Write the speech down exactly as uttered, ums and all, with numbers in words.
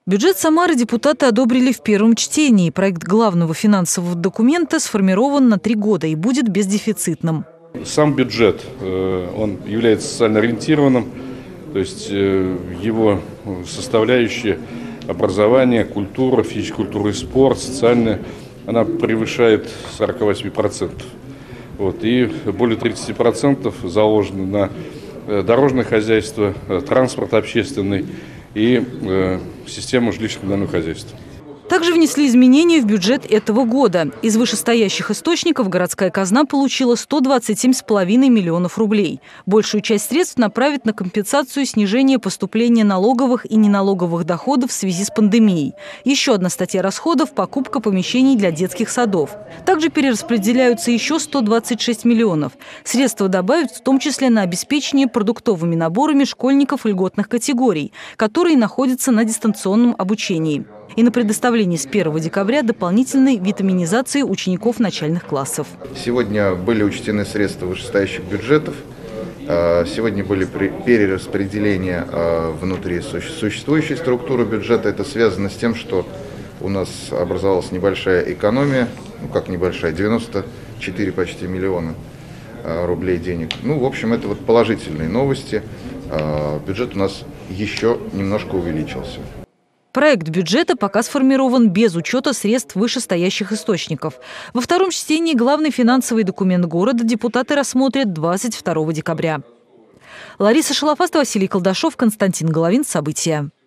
Бюджет Самары депутаты одобрили в первом чтении. Проект главного финансового документа сформирован на три года и будет бездефицитным. Сам бюджет, он является социально ориентированным, то есть его составляющие образование, культура, физическая культура и спорт, социальная, она превышает сорок восемь процентов. Вот, и более тридцати процентов заложено на дорожное хозяйство, транспорт общественный и э, систему жилищно-коммунального хозяйства. Также внесли изменения в бюджет этого года. Из вышестоящих источников городская казна получила сто двадцать семь с половиной миллионов рублей. Большую часть средств направит на компенсацию снижения поступления налоговых и неналоговых доходов в связи с пандемией. Еще одна статья расходов – покупка помещений для детских садов. Также перераспределяются еще сто двадцать шесть миллионов. Средства добавят в том числе на обеспечение продуктовыми наборами школьников льготных категорий, которые находятся на дистанционном обучении, и на предоставление с первого декабря дополнительной витаминизации учеников начальных классов. Сегодня были учтены средства вышестоящих бюджетов. Сегодня были перераспределения внутри существующей структуры бюджета. Это связано с тем, что у нас образовалась небольшая экономия, ну как небольшая, девяносто четыре почти миллиона рублей денег. Ну, в общем, это вот положительные новости. Бюджет у нас еще немножко увеличился. Проект бюджета пока сформирован без учета средств вышестоящих источников. Во втором чтении главный финансовый документ города депутаты рассмотрят двадцать второго декабря. Лариса Шалафаста, Василий Колдашов, Константин Головин. События.